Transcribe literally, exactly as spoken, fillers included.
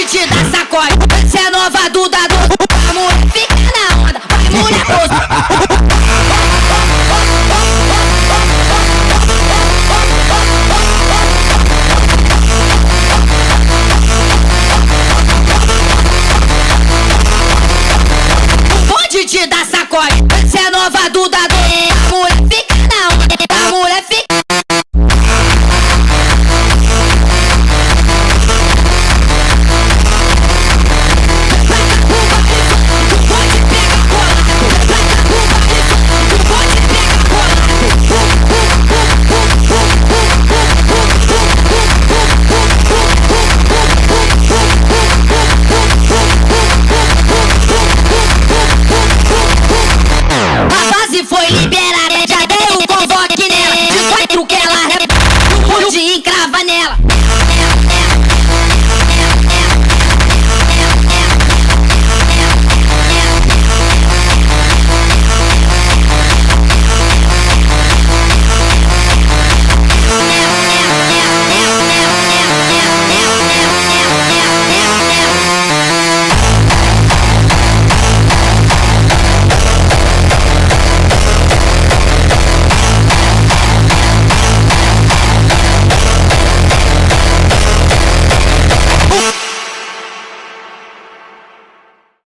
bonde te dá sacode. Cê é nova do dado, a mulher fica na onda. Vai mulher gostosa. O bonde te dá sacode. Cê é nova do